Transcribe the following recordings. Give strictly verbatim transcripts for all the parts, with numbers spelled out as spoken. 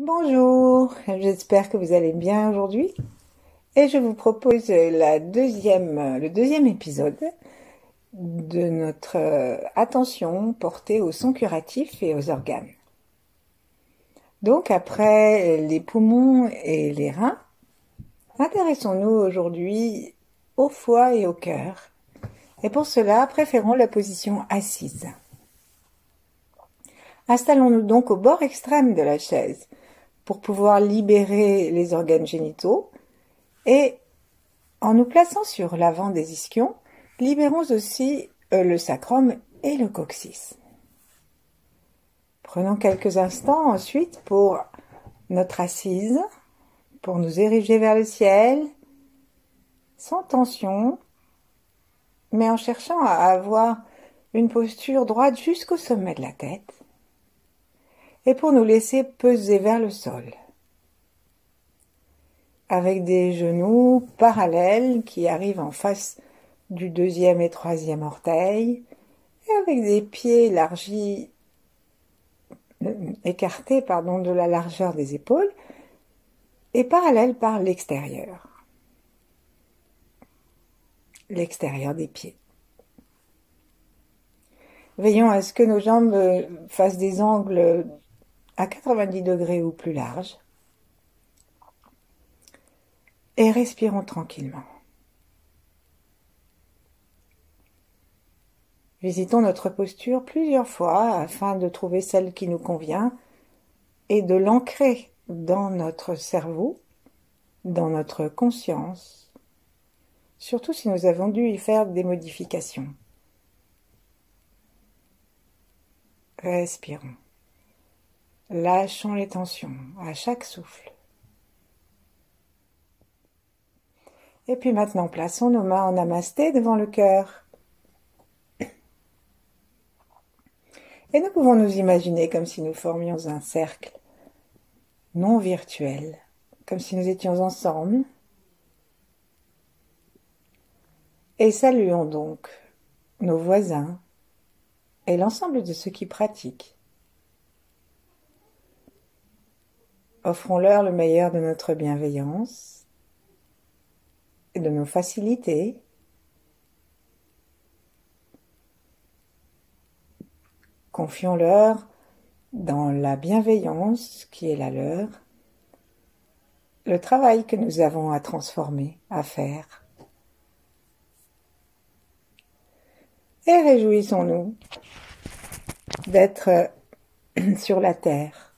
Bonjour, j'espère que vous allez bien aujourd'hui et je vous propose la deuxième, le deuxième épisode de notre euh, attention portée aux sons curatifs et aux organes. Donc après les poumons et les reins, intéressons-nous aujourd'hui au foie et au cœur et pour cela préférons la position assise. Installons-nous donc au bord extrême de la chaise pour pouvoir libérer les organes génitaux et en nous plaçant sur l'avant des ischions, libérons aussi euh, le sacrum et le coccyx. Prenons quelques instants ensuite pour notre assise, pour nous ériger vers le ciel, sans tension, mais en cherchant à avoir une posture droite jusqu'au sommet de la tête, et pour nous laisser peser vers le sol, avec des genoux parallèles qui arrivent en face du deuxième et troisième orteil, et avec des pieds élargis, écartés pardon, de la largeur des épaules, et parallèles par l'extérieur, l'extérieur des pieds. Veillons à ce que nos jambes fassent des angles à quatre-vingt-dix degrés ou plus larges, et respirons tranquillement. Visitons notre posture plusieurs fois afin de trouver celle qui nous convient et de l'ancrer dans notre cerveau, dans notre conscience, surtout si nous avons dû y faire des modifications. Respirons. Lâchons les tensions à chaque souffle. Et puis maintenant, plaçons nos mains en namasté devant le cœur. Et nous pouvons nous imaginer comme si nous formions un cercle non virtuel, comme si nous étions ensemble. Et saluons donc nos voisins et l'ensemble de ceux qui pratiquent. Offrons-leur le meilleur de notre bienveillance et de nos facilités. Confions-leur dans la bienveillance qui est la leur, le travail que nous avons à transformer, à faire. Et réjouissons-nous d'être sur la terre.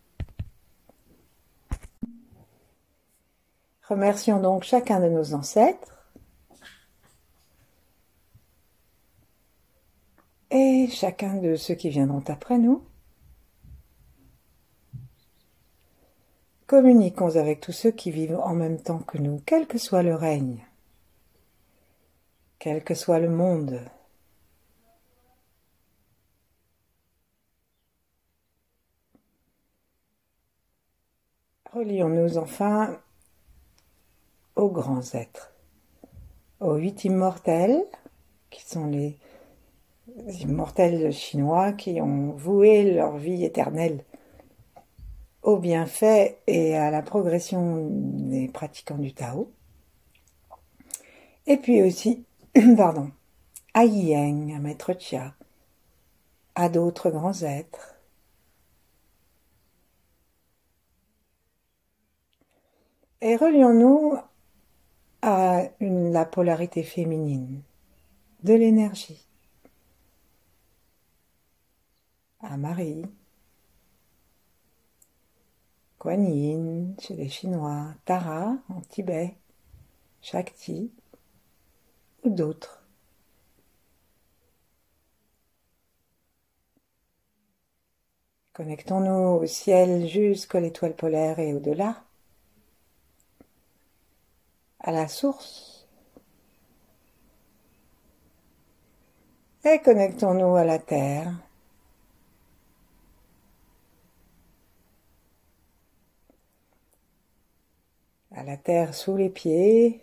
Remercions donc chacun de nos ancêtres et chacun de ceux qui viendront après nous. Communiquons avec tous ceux qui vivent en même temps que nous, quel que soit le règne, quel que soit le monde. Relions-nous enfin aux grands êtres, aux huit immortels, qui sont les immortels chinois qui ont voué leur vie éternelle au bienfait et à la progression des pratiquants du Tao. Et puis aussi, pardon, à Yiyeng, à Maître Chia, à d'autres grands êtres. Et relions-nous à une, la polarité féminine de l'énergie, à Marie, Kuan Yin chez les Chinois, Tara en Tibet, Shakti ou d'autres. Connectons-nous au ciel jusqu'à l'étoile polaire et au-delà, à la source. Et connectons-nous à la terre. À la terre sous les pieds,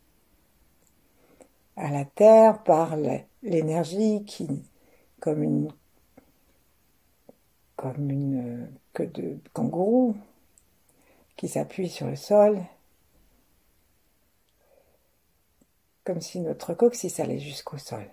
à la terre par l'énergie qui, comme une, comme une queue de kangourou, qui s'appuie sur le sol, comme si notre coccyx allait jusqu'au sol.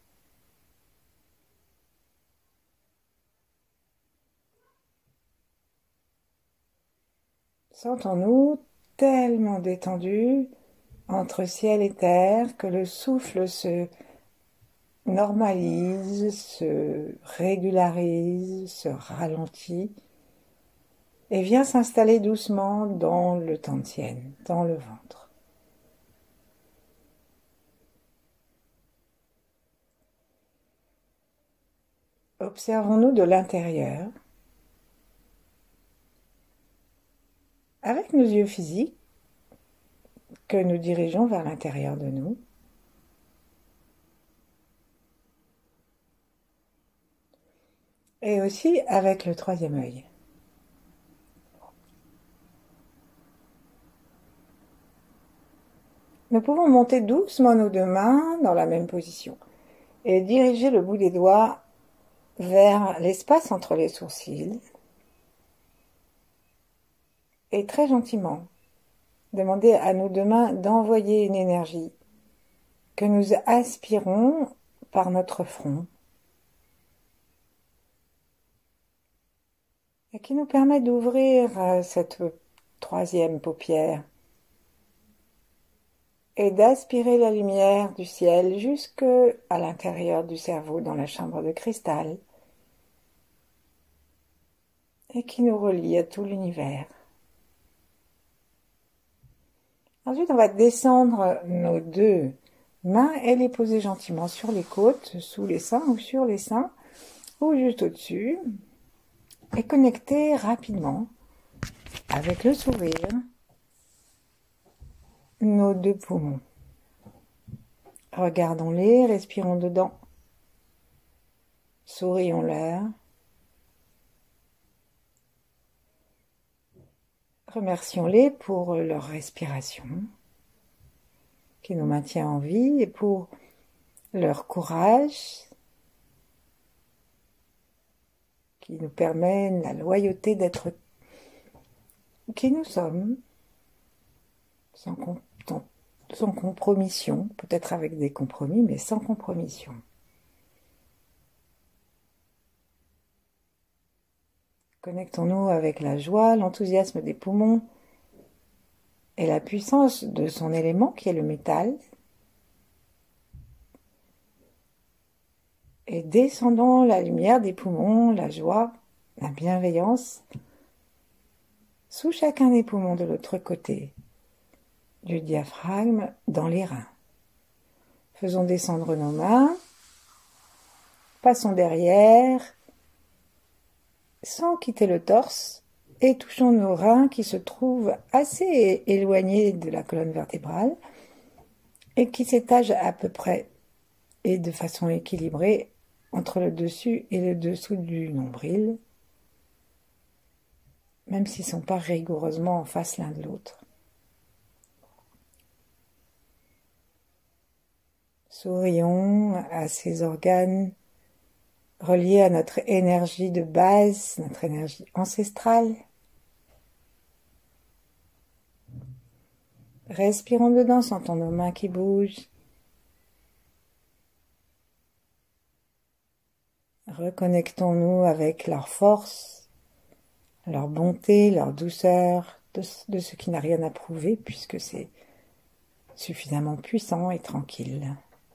Sentons-nous tellement détendus entre ciel et terre que le souffle se normalise, se régularise, se ralentit et vient s'installer doucement dans le tantien, dans le ventre. Observons-nous de l'intérieur, avec nos yeux physiques, que nous dirigeons vers l'intérieur de nous. Et aussi avec le troisième œil. Nous pouvons monter doucement nos deux mains dans la même position et diriger le bout des doigts vers l'espace entre les sourcils et très gentiment demander à nos deux mains d'envoyer une énergie que nous aspirons par notre front et qui nous permet d'ouvrir cette troisième paupière et d'aspirer la lumière du ciel jusque à l'intérieur du cerveau dans la chambre de cristal et qui nous relie à tout l'univers. Ensuite, on va descendre nos deux mains et les poser gentiment sur les côtes, sous les seins ou sur les seins, ou juste au-dessus, et connecter rapidement, avec le sourire, nos deux poumons. Regardons-les, respirons dedans, sourions-leur, remercions-les pour leur respiration qui nous maintient en vie et pour leur courage qui nous permet la loyauté d'être qui nous sommes, sans, sans, sans compromission, peut-être avec des compromis, mais sans compromission. Connectons-nous avec la joie, l'enthousiasme des poumons et la puissance de son élément qui est le métal. Et descendons la lumière des poumons, la joie, la bienveillance, sous chacun des poumons de l'autre côté du diaphragme dans les reins. Faisons descendre nos mains, passons derrière, sans quitter le torse, et touchons nos reins qui se trouvent assez éloignés de la colonne vertébrale et qui s'étagent à peu près et de façon équilibrée entre le dessus et le dessous du nombril, même s'ils ne sont pas rigoureusement en face l'un de l'autre. Sourions à ces organes reliés à notre énergie de base, notre énergie ancestrale. Respirons dedans, sentons nos mains qui bougent. Reconnectons-nous avec leur force, leur bonté, leur douceur, de, de ce qui n'a rien à prouver puisque c'est suffisamment puissant et tranquille.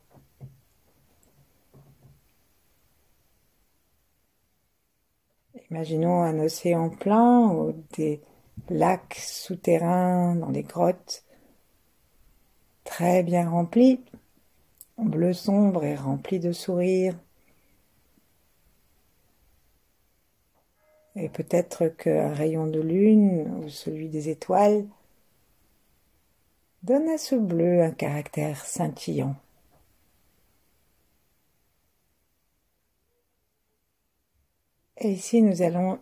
Imaginons un océan plein ou des lacs souterrains dans des grottes très bien remplis, bleu sombre et rempli de sourires. Et peut-être qu'un rayon de lune ou celui des étoiles donne à ce bleu un caractère scintillant. Et ici, nous allons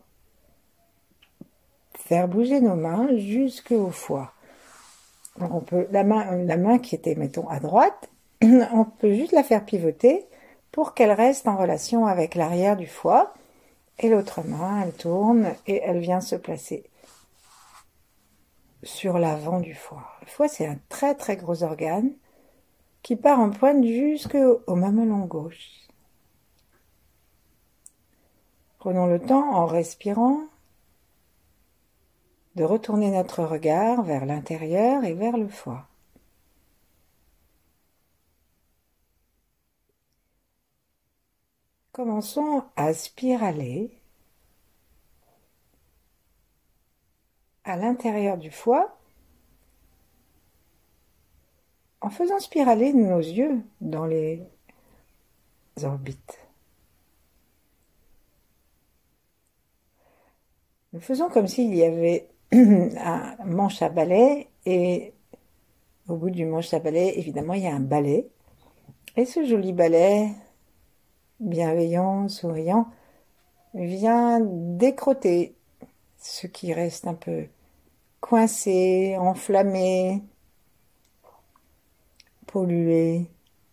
faire bouger nos mains jusqu'au foie. Donc on peut, la main, la main qui était, mettons, à droite, on peut juste la faire pivoter pour qu'elle reste en relation avec l'arrière du foie. Et l'autre main, elle tourne et elle vient se placer sur l'avant du foie. Le foie, c'est un très très gros organe qui part en pointe jusqu'au mamelon gauche. Prenons le temps, en respirant, de retourner notre regard vers l'intérieur et vers le foie. Commençons à spiraler à l'intérieur du foie en faisant spiraler nos yeux dans les orbites. Nous faisons comme s'il y avait un manche à balai et au bout du manche à balai, évidemment, il y a un balai. Et ce joli balai, bienveillant, souriant, vient décrotter ce qui reste un peu coincé, enflammé, pollué.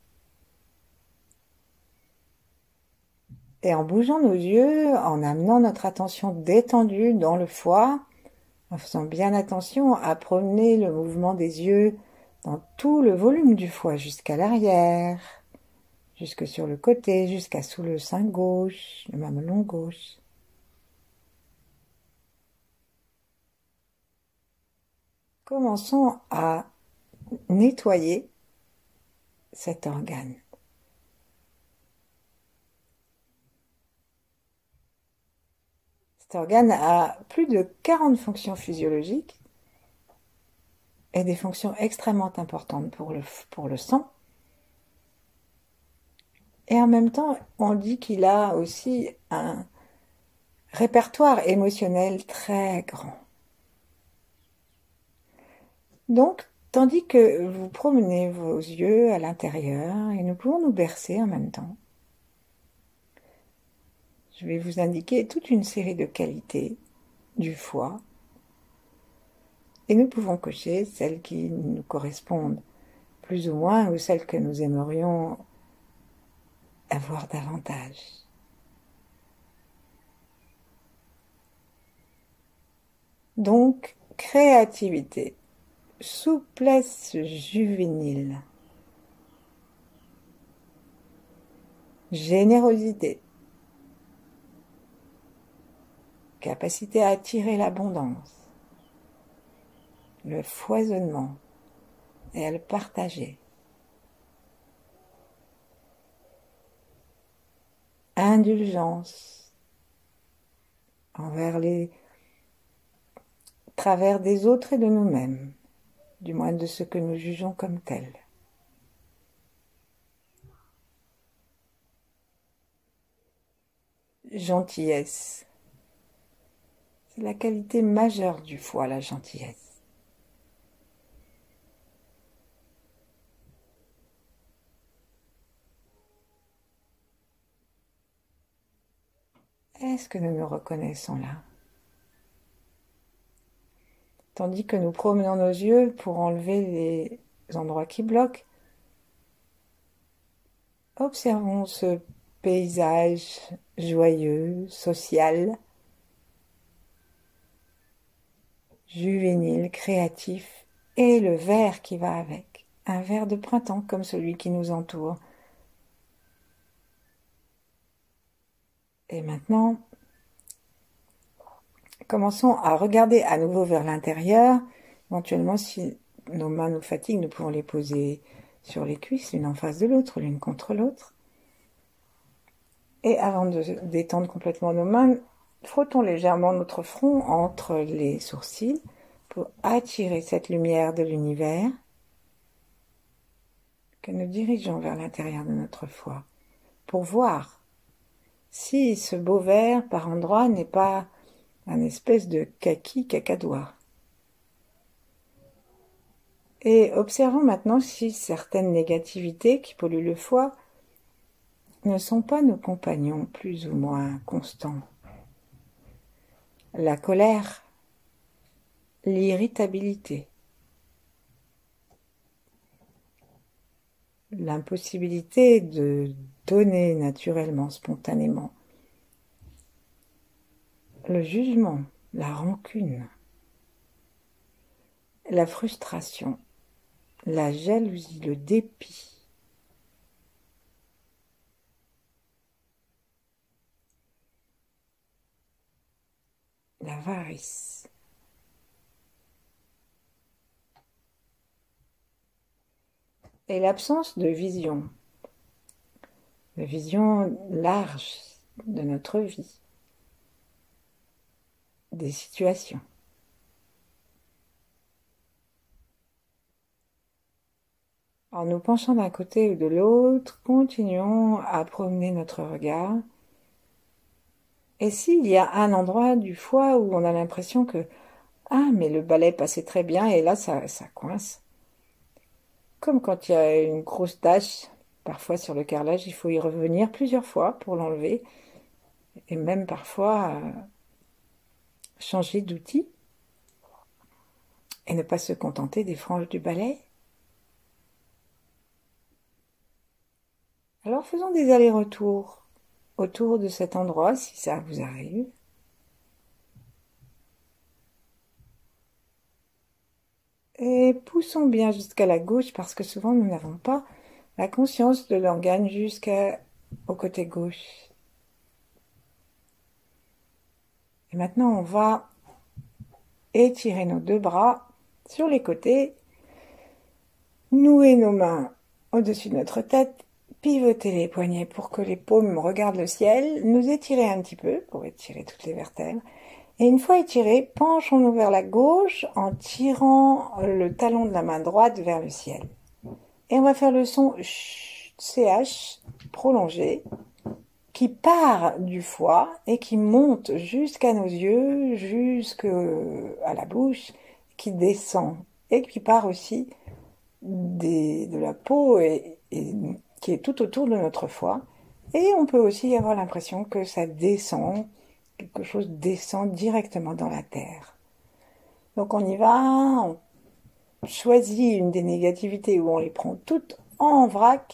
Et en bougeant nos yeux, en amenant notre attention détendue dans le foie, en faisant bien attention à promener le mouvement des yeux dans tout le volume du foie, jusqu'à l'arrière, jusque sur le côté, jusqu'à sous le sein gauche, le mamelon gauche. Commençons à nettoyer cet organe. Cet organe a plus de quarante fonctions physiologiques et des fonctions extrêmement importantes pour le, pour le sang. Et en même temps, on dit qu'il a aussi un répertoire émotionnel très grand. Donc, tandis que vous promenez vos yeux à l'intérieur, et nous pouvons nous bercer en même temps, je vais vous indiquer toute une série de qualités du foie, et nous pouvons cocher celles qui nous correspondent plus ou moins, ou celles que nous aimerions avoir davantage. Donc, créativité, souplesse juvénile, générosité, capacité à attirer l'abondance, le foisonnement et à le partager. Indulgence envers les travers des autres et de nous-mêmes, du moins de ce que nous jugeons comme tels. Gentillesse. C'est la qualité majeure du foie, la gentillesse. Est-ce que nous nous reconnaissons là? Tandis que nous promenons nos yeux pour enlever les endroits qui bloquent, observons ce paysage joyeux, social, juvénile, créatif, et le vert qui va avec, un vert de printemps comme celui qui nous entoure. Et maintenant, commençons à regarder à nouveau vers l'intérieur. Éventuellement, si nos mains nous fatiguent, nous pouvons les poser sur les cuisses, l'une en face de l'autre, l'une contre l'autre. Et avant de détendre complètement nos mains, frottons légèrement notre front entre les sourcils pour attirer cette lumière de l'univers que nous dirigeons vers l'intérieur de notre foie pour voir si ce beau vert par endroits n'est pas un espèce de kaki cacadois. Et observons maintenant si certaines négativités qui polluent le foie ne sont pas nos compagnons plus ou moins constants. La colère, l'irritabilité, l'impossibilité de donner naturellement, spontanément, le jugement, la rancune, la frustration, la jalousie, le dépit. L'avarice. Et l'absence de vision, de vision large de notre vie, des situations. En nous penchant d'un côté ou de l'autre, continuons à promener notre regard. Et s'il y a un endroit du foie où on a l'impression que « Ah, mais le balai passait très bien et là, ça, ça coince », comme quand il y a une grosse tache, parfois sur le carrelage, il faut y revenir plusieurs fois pour l'enlever, et même parfois euh, changer d'outil, et ne pas se contenter des franges du balai. Alors faisons des allers-retours autour de cet endroit, si ça vous arrive. Et poussons bien jusqu'à la gauche, parce que souvent nous n'avons pas la conscience de l'organe jusqu'au côté gauche. Et maintenant, on va étirer nos deux bras sur les côtés, nouer nos mains au-dessus de notre tête, pivoter les poignets pour que les paumes regardent le ciel, nous étirer un petit peu pour étirer toutes les vertèbres. Et une fois étirés, penchons-nous vers la gauche en tirant le talon de la main droite vers le ciel. Et on va faire le son C H prolongé qui part du foie et qui monte jusqu'à nos yeux, jusqu'à la bouche, qui descend et qui part aussi des, de la peau et, et qui est tout autour de notre foie. Et on peut aussi avoir l'impression que ça descend, quelque chose descend directement dans la terre. Donc on y va, on choisit une des négativités où on les prend toutes en vrac.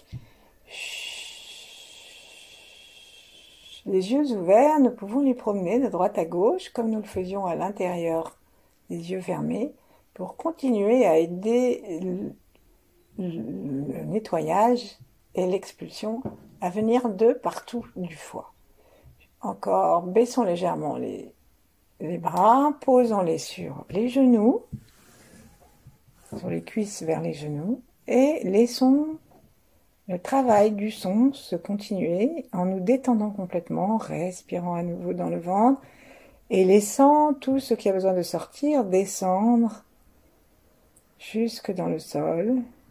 Les yeux ouverts, nous pouvons les promener de droite à gauche, comme nous le faisions à l'intérieur des yeux fermés, pour continuer à aider le, le nettoyage et l'expulsion à venir de partout du foie. Encore, baissons légèrement les, les bras, posons-les sur les genoux, sur les cuisses vers les genoux, et laissons le travail du son se continuer en nous détendant complètement, respirant à nouveau dans le ventre et laissant tout ce qui a besoin de sortir descendre jusque dans le sol.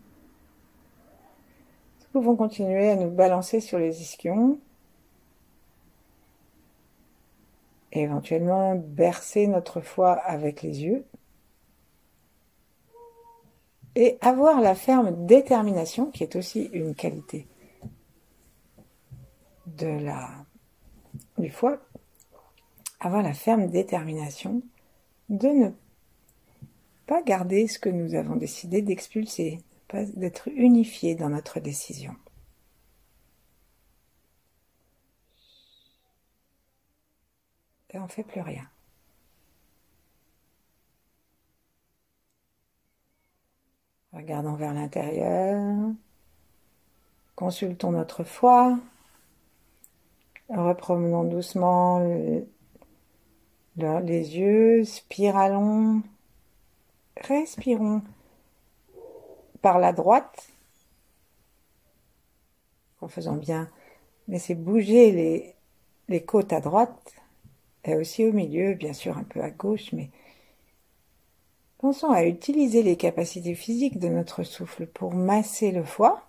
Nous pouvons continuer à nous balancer sur les ischions et éventuellement bercer notre foie avec les yeux. Et avoir la ferme détermination, qui est aussi une qualité de la, du foie, avoir la ferme détermination de ne pas garder ce que nous avons décidé d'expulser, pas d'être unifié dans notre décision. Et on ne fait plus rien. Regardons vers l'intérieur, consultons notre foie, repromenons doucement le, le, les yeux, spiralons, respirons par la droite, en faisant bien laisser bouger les, les côtes à droite, et aussi au milieu, bien sûr un peu à gauche, mais pensons à utiliser les capacités physiques de notre souffle pour masser le foie.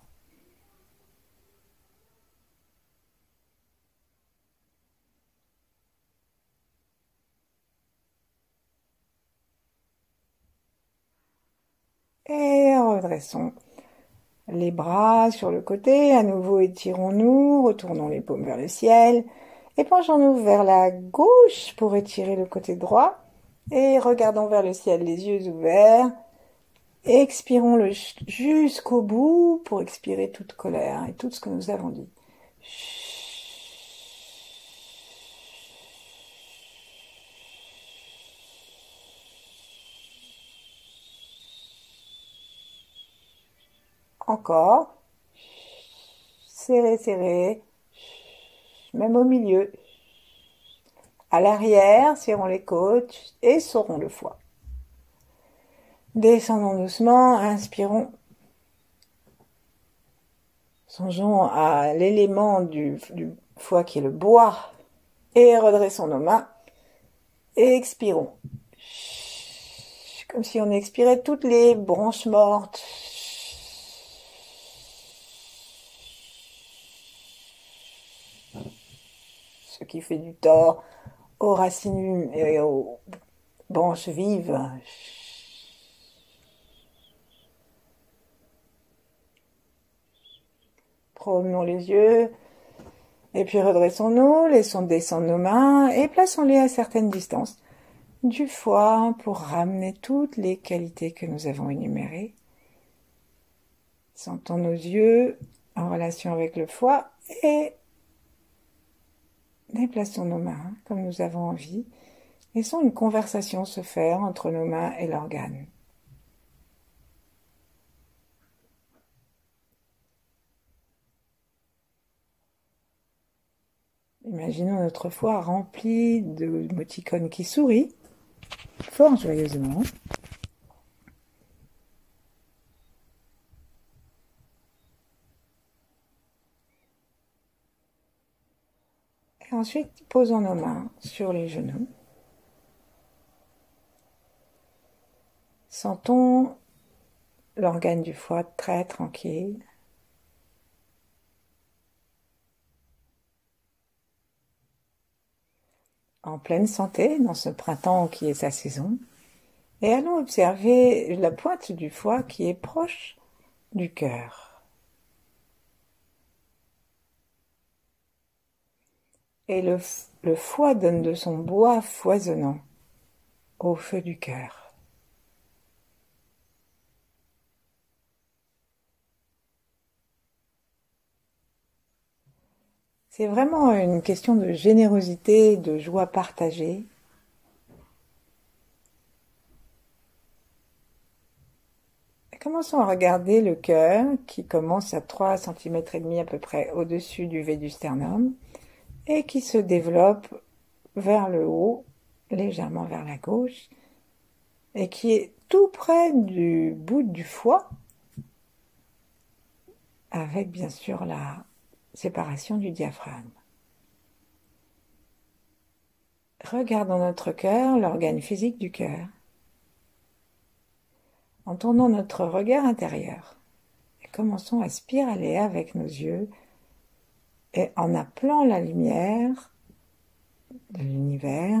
Et redressons les bras sur le côté. À nouveau, étirons-nous, retournons les paumes vers le ciel. Et penchons-nous vers la gauche pour étirer le côté droit. Et regardons vers le ciel, les yeux ouverts. Expirons le jusqu'au bout pour expirer toute colère et tout ce que nous avons dit. Encore. Serrez, serrez. Même au milieu. À l'arrière, serrons les côtes et serrons le foie. Descendons doucement, inspirons. Songeons à l'élément du, du foie qui est le bois. Et redressons nos mains. Et expirons. Comme si on expirait toutes les branches mortes. Ce qui fait du tort aux racines et aux branches vives. Promenons les yeux. Et puis redressons-nous, laissons descendre nos mains et plaçons-les à certaines distances du foie pour ramener toutes les qualités que nous avons énumérées. Sentons nos yeux en relation avec le foie et déplaçons nos mains comme nous avons envie. Laissons une conversation se faire entre nos mains et l'organe. Imaginons notre foie rempli de moticone qui sourit, fort joyeusement. Et ensuite, posons nos mains sur les genoux. Sentons l'organe du foie très tranquille. En pleine santé dans ce printemps qui est sa saison. Et allons observer la pointe du foie qui est proche du cœur. Et le, le foie donne de son bois foisonnant au feu du cœur. C'est vraiment une question de générosité, de joie partagée. Et commençons à regarder le cœur qui commence à trois centimètres et demi à peu près au-dessus du V du sternum et qui se développe vers le haut, légèrement vers la gauche, et qui est tout près du bout du foie, avec bien sûr la séparation du diaphragme. Regardons notre cœur, l'organe physique du cœur, en tournant notre regard intérieur. Et commençons à spiraler avec nos yeux et en appelant la lumière de l'univers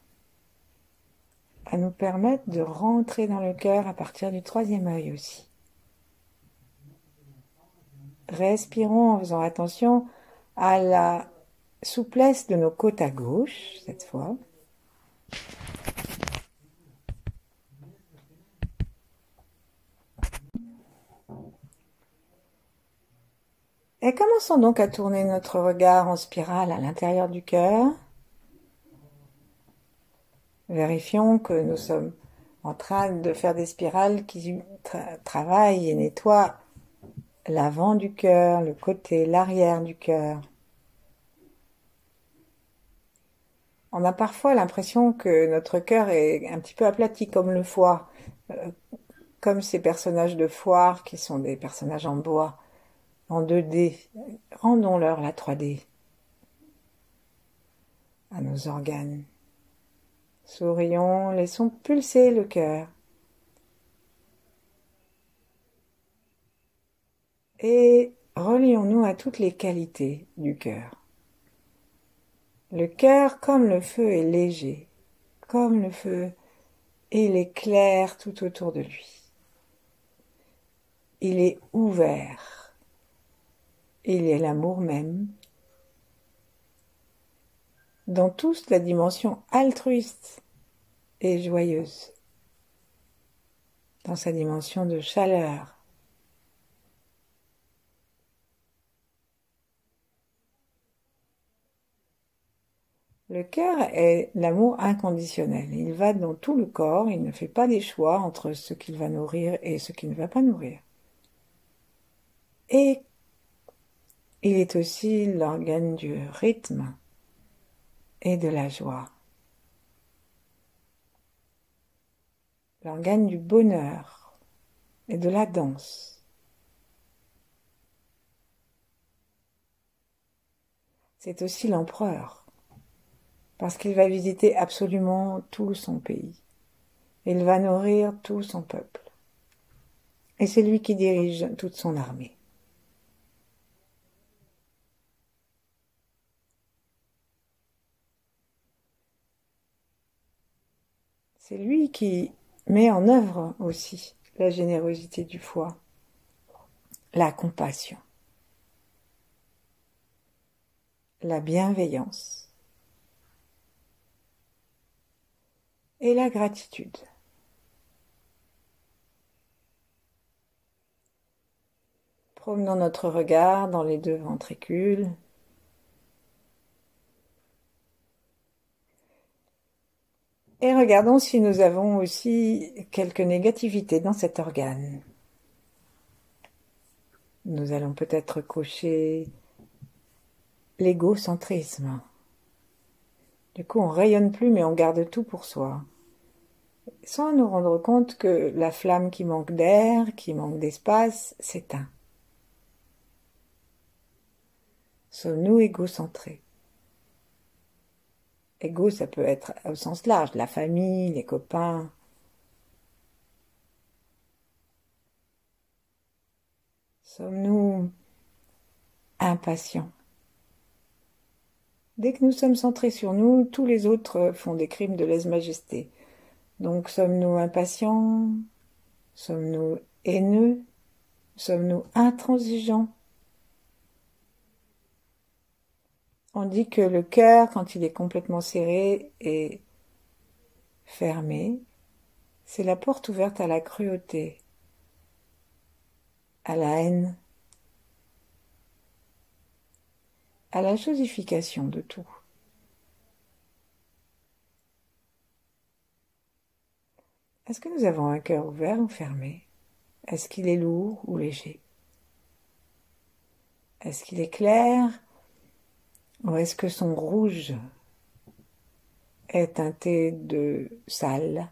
à nous permettre de rentrer dans le cœur à partir du troisième œil aussi. Respirons en faisant attention à la souplesse de nos côtes à gauche, cette fois. Et commençons donc à tourner notre regard en spirale à l'intérieur du cœur. Vérifions que nous sommes en train de faire des spirales qui tra- travaillent et nettoient l'avant du cœur, le côté, l'arrière du cœur. On a parfois l'impression que notre cœur est un petit peu aplati comme le foie, euh, comme ces personnages de foire qui sont des personnages en bois, en deux D. Rendons-leur la trois D à nos organes. Sourions, laissons pulser le cœur. Et relions-nous à toutes les qualités du cœur. Le cœur, comme le feu, est léger, comme le feu, et il est clair tout autour de lui. Il est ouvert. Il est l'amour même. Dans toute la dimension altruiste et joyeuse. Dans sa dimension de chaleur. Le cœur est l'amour inconditionnel. Il va dans tout le corps, il ne fait pas des choix entre ce qu'il va nourrir et ce qu'il ne va pas nourrir. Et il est aussi l'organe du rythme et de la joie. L'organe du bonheur et de la danse. C'est aussi l'empereur, parce qu'il va visiter absolument tout son pays. Il va nourrir tout son peuple. Et c'est lui qui dirige toute son armée. C'est lui qui met en œuvre aussi la générosité du foie, la compassion, la bienveillance et la gratitude. Promenons notre regard dans les deux ventricules. Et regardons si nous avons aussi quelques négativités dans cet organe. Nous allons peut-être cocher l'égocentrisme. Du coup, on rayonne plus, mais on garde tout pour soi. Sans nous rendre compte que la flamme qui manque d'air, qui manque d'espace, s'éteint. Sommes-nous égocentrés? Égo, ça peut être au sens large, la famille, les copains. Sommes-nous impatients? Dès que nous sommes centrés sur nous, tous les autres font des crimes de lèse-majesté. Donc, sommes-nous impatients? Sommes-nous haineux? Sommes-nous intransigeants? On dit que le cœur, quand il est complètement serré et fermé, c'est la porte ouverte à la cruauté, à la haine, à la chosification de tout. Est-ce que nous avons un cœur ouvert ou fermé? Est-ce qu'il est lourd ou léger? Est-ce qu'il est clair ou est-ce que son rouge est teinté de sale,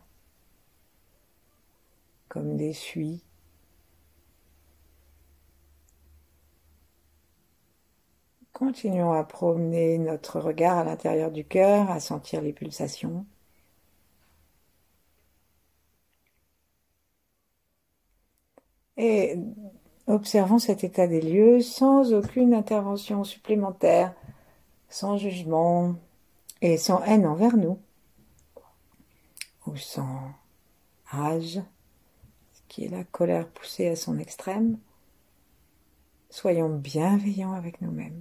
comme des suies? Continuons à promener notre regard à l'intérieur du cœur, à sentir les pulsations. Et observons cet état des lieux sans aucune intervention supplémentaire, sans jugement et sans haine envers nous, ou sans rage, qui est la colère poussée à son extrême. Soyons bienveillants avec nous-mêmes.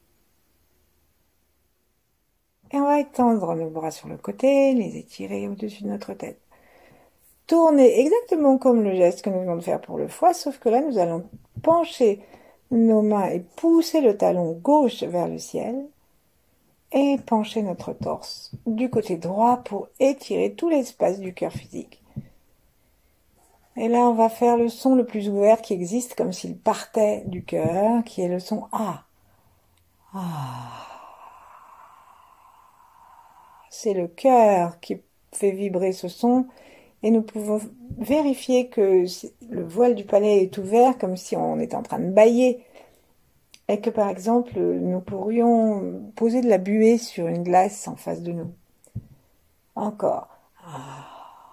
Et on va étendre nos bras sur le côté, les étirer au-dessus de notre tête. Tourner exactement comme le geste que nous venons de faire pour le foie, sauf que là, nous allons pencher nos mains et pousser le talon gauche vers le ciel et pencher notre torse du côté droit pour étirer tout l'espace du cœur physique. Et là, on va faire le son le plus ouvert qui existe, comme s'il partait du cœur, qui est le son A. Ah. C'est le cœur qui fait vibrer ce son et nous pouvons vérifier que le voile du palais est ouvert comme si on était en train de bâiller et que par exemple nous pourrions poser de la buée sur une glace en face de nous. Encore. Ah.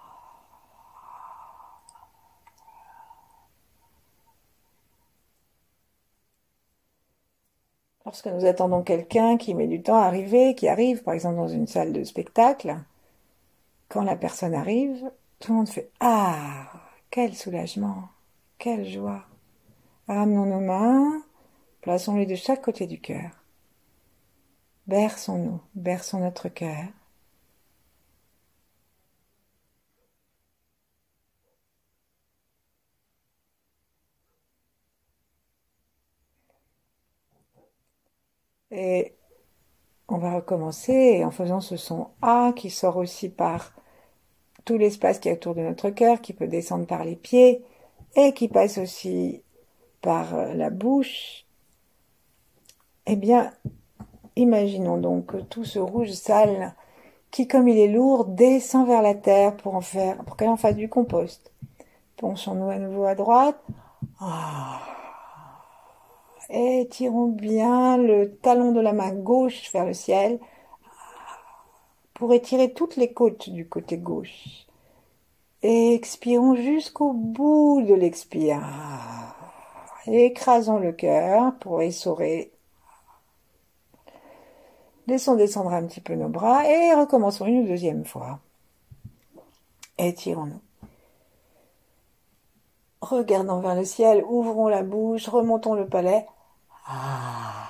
Lorsque nous attendons quelqu'un qui met du temps à arriver, qui arrive par exemple dans une salle de spectacle, quand la personne arrive, tout le monde fait « Ah, quel soulagement, quelle joie !» Ramenons nos mains, plaçons-les de chaque côté du cœur. Berçons-nous, berçons notre cœur. Et on va recommencer en faisant ce son A qui sort aussi par tout l'espace qui est autour de notre cœur, qui peut descendre par les pieds et qui passe aussi par la bouche, eh bien, imaginons donc que tout ce rouge sale, qui, comme il est lourd, descend vers la terre pour en faire, pour qu'elle en fasse du compost. Penchons-nous à nouveau à droite. Ah. Étirons bien le talon de la main gauche vers le ciel pour étirer toutes les côtes du côté gauche. Et expirons jusqu'au bout de l'expire. Écrasons le cœur pour essorer. Laissons descendre un petit peu nos bras et recommençons une deuxième fois. Étirons-nous. Regardons vers le ciel, ouvrons la bouche, remontons le palais. Ah.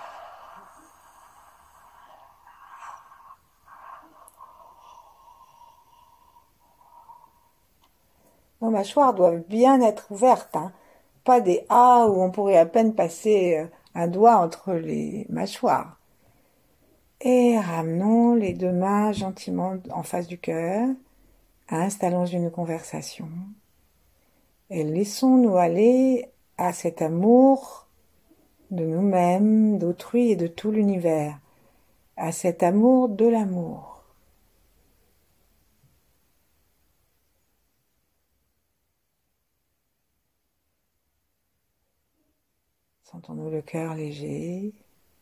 Nos mâchoires doivent bien être ouvertes, hein. Pas des A où on pourrait à peine passer un doigt entre les mâchoires. Et ramenons les deux mains gentiment en face du cœur, installons une conversation et laissons-nous aller à cet amour de nous-mêmes, d'autrui et de tout l'univers, à cet amour de l'amour. Sentons-nous le cœur léger.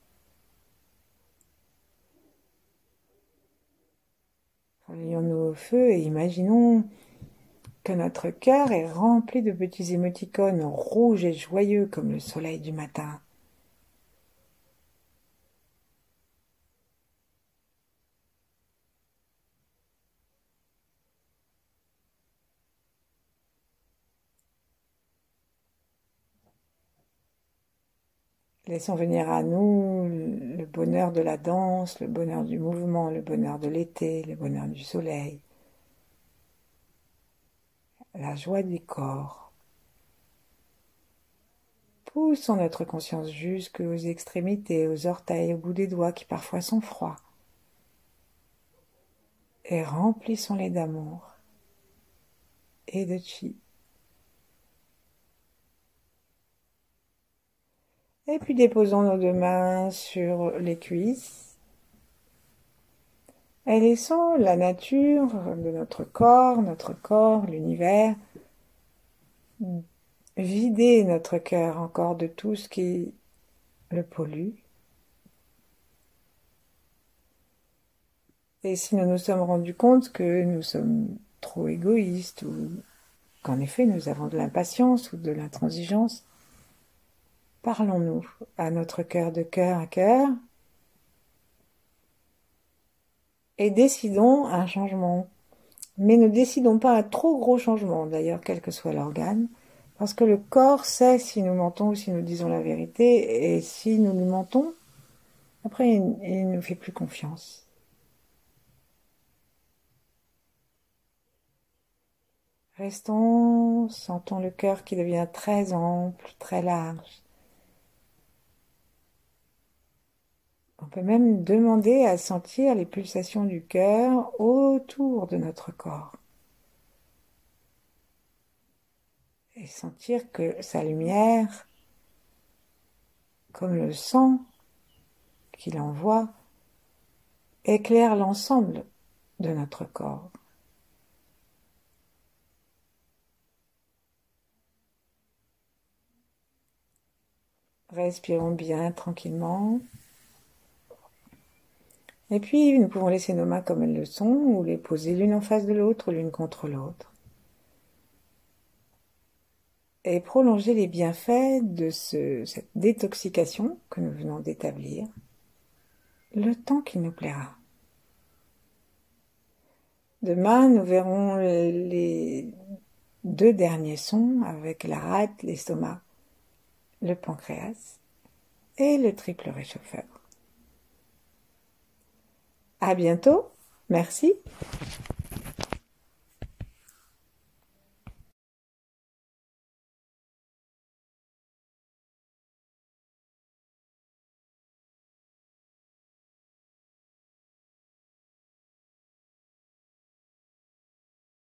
Relions-nous au feu et imaginons que notre cœur est rempli de petits émoticônes rouges et joyeux comme le soleil du matin. Laissons venir à nous le bonheur de la danse, le bonheur du mouvement, le bonheur de l'été, le bonheur du soleil, la joie du corps. Poussons notre conscience jusqu'aux extrémités, aux orteils, au bout des doigts qui parfois sont froids. Et remplissons-les d'amour et de chi. Et puis déposons nos deux mains sur les cuisses. Et laissons la nature de notre corps, notre corps, l'univers, vider notre cœur encore de tout ce qui le pollue. Et si nous nous sommes rendus compte que nous sommes trop égoïstes ou qu'en effet nous avons de l'impatience ou de l'intransigeance, parlons-nous à notre cœur de cœur à cœur et décidons un changement. Mais ne décidons pas un trop gros changement, d'ailleurs, quel que soit l'organe, parce que le corps sait si nous mentons ou si nous disons la vérité, et si nous lui mentons, après il ne nous fait plus confiance. Restons, sentons le cœur qui devient très ample, très large. On peut même demander à sentir les pulsations du cœur autour de notre corps. Et sentir que sa lumière, comme le sang qu'il envoie, éclaire l'ensemble de notre corps. Respirons bien tranquillement. Et puis, nous pouvons laisser nos mains comme elles le sont, ou les poser l'une en face de l'autre, l'une contre l'autre. Et prolonger les bienfaits de ce, cette détoxication que nous venons d'établir, le temps qu'il nous plaira. Demain, nous verrons les deux derniers sons avec la rate, l'estomac, le pancréas et le triple réchauffeur. À bientôt, merci.